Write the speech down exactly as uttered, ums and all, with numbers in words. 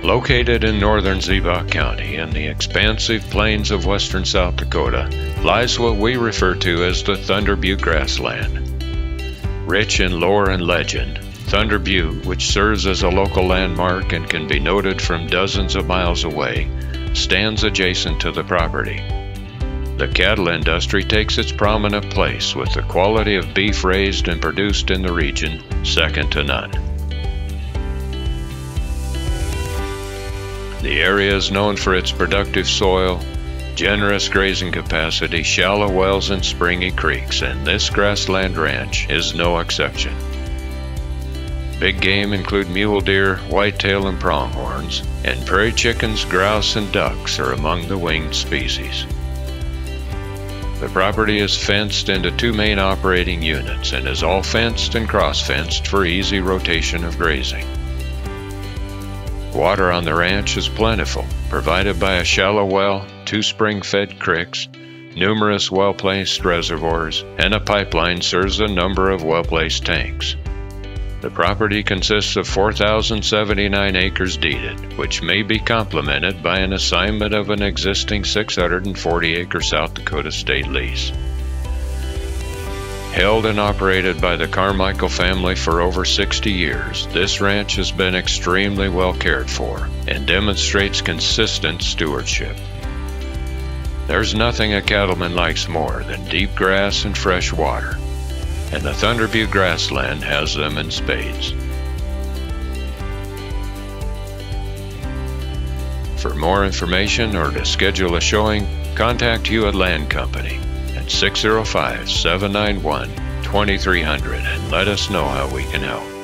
Located in northern Ziebach County in the expansive plains of western South Dakota lies what we refer to as the Thunder Butte Grassland. Rich in lore and legend, Thunder Butte, which serves as a local landmark and can be noted from dozens of miles away, stands adjacent to the property. The cattle industry takes its prominent place, with the quality of beef raised and produced in the region second to none. The area is known for its productive soil, generous grazing capacity, shallow wells, and springy creeks, and this grassland ranch is no exception. Big game include mule deer, whitetail, and pronghorns, and prairie chickens, grouse, and ducks are among the winged species. The property is fenced into two main operating units and is all fenced and cross-fenced for easy rotation of grazing. Water on the ranch is plentiful, provided by a shallow well, two spring-fed creeks, numerous well-placed reservoirs, and a pipeline serves a number of well-placed tanks. The property consists of four thousand seventy-nine acres deeded, which may be complemented by an assignment of an existing six hundred forty acre South Dakota State Lease. Held and operated by the Carmichael family for over sixty years, this ranch has been extremely well cared for and demonstrates consistent stewardship. There's nothing a cattleman likes more than deep grass and fresh water, and the Thunder Butte Grassland has them in spades. For more information or to schedule a showing, contact Hewitt Land Company at six oh five, seven nine one, two three zero zero and let us know how we can help.